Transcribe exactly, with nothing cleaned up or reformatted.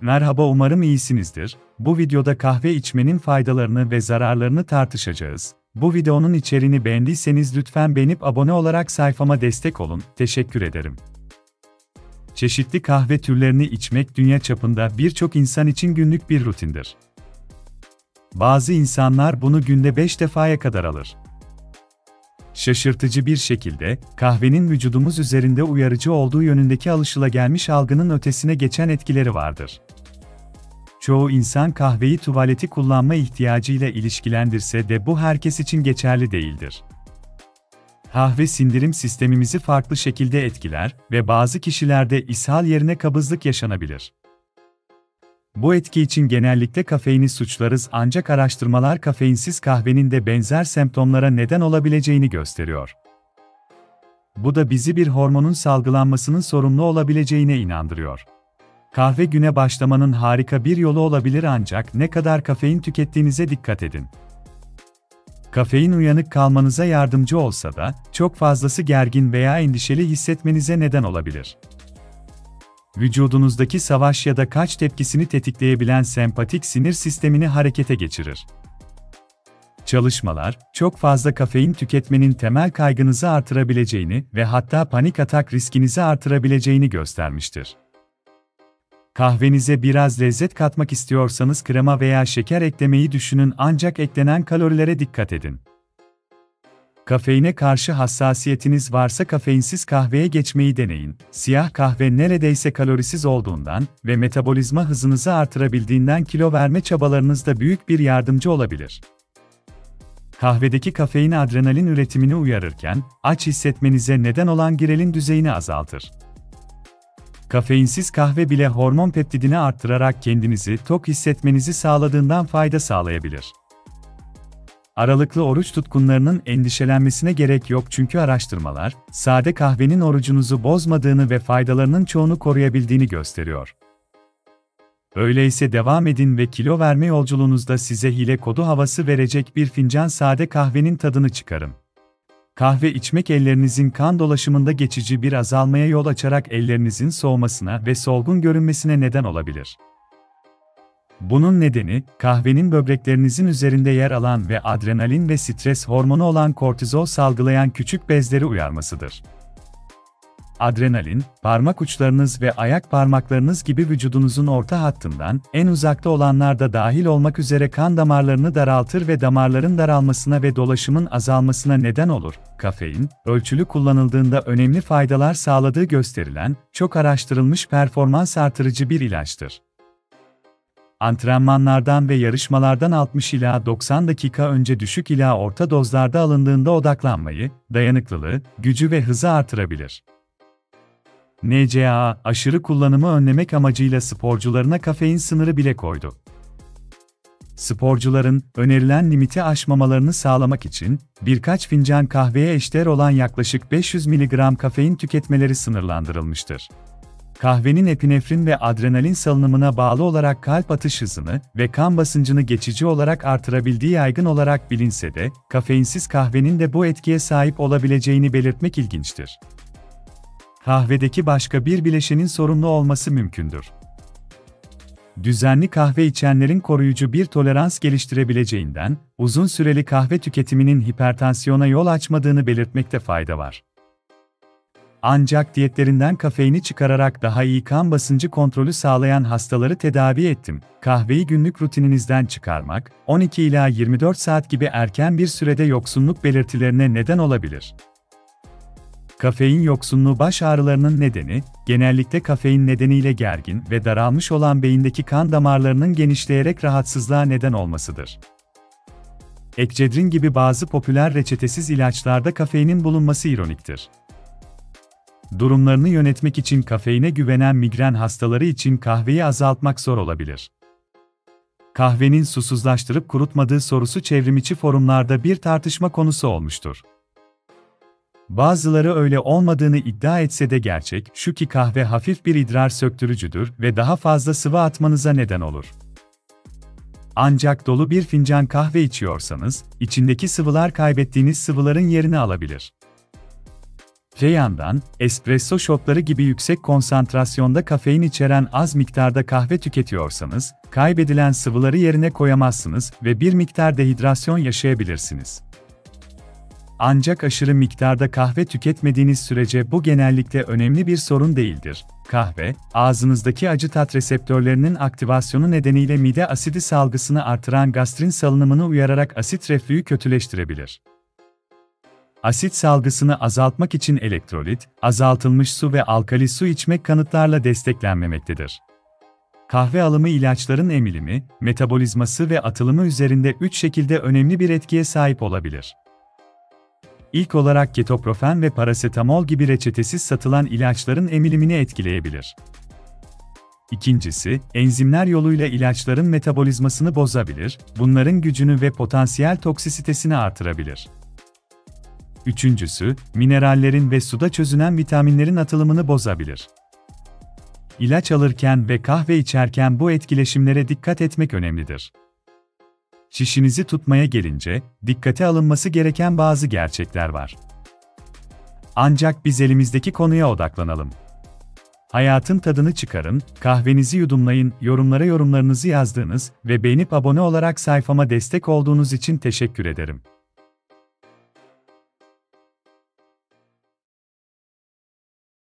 Merhaba, umarım iyisinizdir. Bu videoda kahve içmenin faydalarını ve zararlarını tartışacağız. Bu videonun içeriğini beğendiyseniz lütfen beğenip abone olarak sayfama destek olun. Teşekkür ederim. Çeşitli kahve türlerini içmek dünya çapında birçok insan için günlük bir rutindir. Bazı insanlar bunu günde beş defaya kadar alır. Şaşırtıcı bir şekilde, kahvenin vücudumuz üzerinde uyarıcı olduğu yönündeki alışılagelmiş algının ötesine geçen etkileri vardır. Çoğu insan kahveyi tuvaleti kullanma ihtiyacıyla ilişkilendirse de bu herkes için geçerli değildir. Kahve sindirim sistemimizi farklı şekilde etkiler ve bazı kişilerde ishal yerine kabızlık yaşanabilir. Bu etki için genellikle kafeini suçlarız, ancak araştırmalar kafeinsiz kahvenin de benzer semptomlara neden olabileceğini gösteriyor. Bu da bizi bir hormonun salgılanmasının sorumlu olabileceğine inandırıyor. Kahve güne başlamanın harika bir yolu olabilir, ancak ne kadar kafein tükettiğinize dikkat edin. Kafein uyanık kalmanıza yardımcı olsa da, çok fazlası gergin veya endişeli hissetmenize neden olabilir. Vücudunuzdaki savaş ya da kaç tepkisini tetikleyebilen sempatik sinir sistemini harekete geçirir. Çalışmalar, çok fazla kafein tüketmenin temel kaygınızı artırabileceğini ve hatta panik atak riskinizi artırabileceğini göstermiştir. Kahvenize biraz lezzet katmak istiyorsanız krema veya şeker eklemeyi düşünün, ancak eklenen kalorilere dikkat edin. Kafeine karşı hassasiyetiniz varsa kafeinsiz kahveye geçmeyi deneyin. Siyah kahve neredeyse kalorisiz olduğundan ve metabolizma hızınızı artırabildiğinden kilo verme çabalarınızda büyük bir yardımcı olabilir. Kahvedeki kafein adrenalin üretimini uyarırken, aç hissetmenize neden olan grelin düzeyini azaltır. Kafeinsiz kahve bile hormon peptidini arttırarak kendinizi tok hissetmenizi sağladığından fayda sağlayabilir. Aralıklı oruç tutkunlarının endişelenmesine gerek yok, çünkü araştırmalar, sade kahvenin orucunuzu bozmadığını ve faydalarının çoğunu koruyabildiğini gösteriyor. Öyleyse devam edin ve kilo verme yolculuğunuzda size hile kodu havası verecek bir fincan sade kahvenin tadını çıkarın. Kahve içmek ellerinizin kan dolaşımında geçici bir azalmaya yol açarak ellerinizin soğumasına ve solgun görünmesine neden olabilir. Bunun nedeni, kahvenin böbreklerinizin üzerinde yer alan ve adrenalin ve stres hormonu olan kortizol salgılayan küçük bezleri uyarmasıdır. Adrenalin, parmak uçlarınız ve ayak parmaklarınız gibi vücudunuzun orta hattından, en uzakta olanlar da dahil olmak üzere kan damarlarını daraltır ve damarların daralmasına ve dolaşımın azalmasına neden olur. Kafein, ölçülü kullanıldığında önemli faydalar sağladığı gösterilen, çok araştırılmış performans artırıcı bir ilaçtır. Antrenmanlardan ve yarışmalardan altmış ila doksan dakika önce düşük ila orta dozlarda alındığında odaklanmayı, dayanıklılığı, gücü ve hızı artırabilir. N C A A, aşırı kullanımı önlemek amacıyla sporcularına kafein sınırı bile koydu. Sporcuların, önerilen limiti aşmamalarını sağlamak için, birkaç fincan kahveye eşdeğer olan yaklaşık beş yüz miligram kafein tüketmeleri sınırlandırılmıştır. Kahvenin epinefrin ve adrenalin salınımına bağlı olarak kalp atış hızını ve kan basıncını geçici olarak artırabildiği yaygın olarak bilinse de, kafeinsiz kahvenin de bu etkiye sahip olabileceğini belirtmek ilginçtir. Kahvedeki başka bir bileşenin sorumlu olması mümkündür. Düzenli kahve içenlerin koruyucu bir tolerans geliştirebileceğinden, uzun süreli kahve tüketiminin hipertansiyona yol açmadığını belirtmekte fayda var. Ancak diyetlerinden kafeini çıkararak daha iyi kan basıncı kontrolü sağlayan hastaları tedavi ettim. Kahveyi günlük rutininizden çıkarmak, on iki ila yirmi dört saat gibi erken bir sürede yoksunluk belirtilerine neden olabilir. Kafein yoksunluğu baş ağrılarının nedeni, genellikle kafein nedeniyle gergin ve daralmış olan beyindeki kan damarlarının genişleyerek rahatsızlığa neden olmasıdır. Ekcedrin gibi bazı popüler reçetesiz ilaçlarda kafeinin bulunması ironiktir. Durumlarını yönetmek için kafeine güvenen migren hastaları için kahveyi azaltmak zor olabilir. Kahvenin susuzlaştırıp kurutmadığı sorusu çevrimiçi forumlarda bir tartışma konusu olmuştur. Bazıları öyle olmadığını iddia etse de gerçek şu ki kahve hafif bir idrar söktürücüdür ve daha fazla sıvı atmanıza neden olur. Ancak dolu bir fincan kahve içiyorsanız, içindeki sıvılar kaybettiğiniz sıvıların yerini alabilir. Öte yandan, espresso shotları gibi yüksek konsantrasyonda kafein içeren az miktarda kahve tüketiyorsanız, kaybedilen sıvıları yerine koyamazsınız ve bir miktar dehidrasyon yaşayabilirsiniz. Ancak aşırı miktarda kahve tüketmediğiniz sürece bu genellikle önemli bir sorun değildir. Kahve, ağzınızdaki acı tat reseptörlerinin aktivasyonu nedeniyle mide asidi salgısını artıran gastrin salınımını uyararak asit reflüyü kötüleştirebilir. Asit salgısını azaltmak için elektrolit, azaltılmış su ve alkali su içmek kanıtlarla desteklenmemektedir. Kahve alımı ilaçların emilimi, metabolizması ve atılımı üzerinde üç şekilde önemli bir etkiye sahip olabilir. İlk olarak ketoprofen ve parasetamol gibi reçetesiz satılan ilaçların emilimini etkileyebilir. İkincisi, enzimler yoluyla ilaçların metabolizmasını bozabilir, bunların gücünü ve potansiyel toksisitesini artırabilir. Üçüncüsü, minerallerin ve suda çözünen vitaminlerin atılımını bozabilir. İlaç alırken ve kahve içerken bu etkileşimlere dikkat etmek önemlidir. Şişinizi tutmaya gelince, dikkate alınması gereken bazı gerçekler var. Ancak biz elimizdeki konuya odaklanalım. Hayatın tadını çıkarın, kahvenizi yudumlayın, yorumlara yorumlarınızı yazdığınız ve beğenip abone olarak sayfama destek olduğunuz için teşekkür ederim.